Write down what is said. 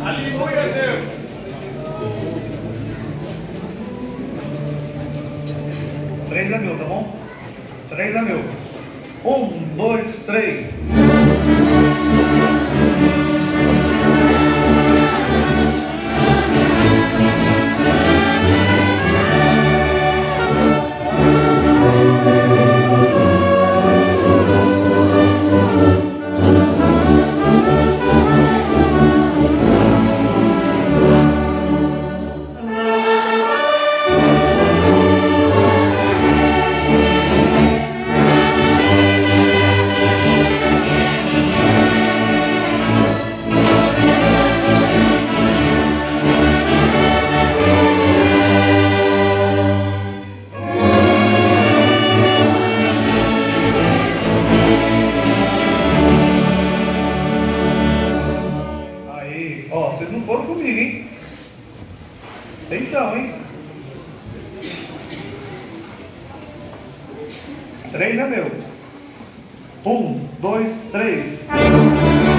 Aleluia, Deus. Três é meu, tá bom? Três é meu. 1, 2, 3. Ó, vocês não foram comigo, hein? Vocês são, hein? 3 é meu. 1, 2, 3.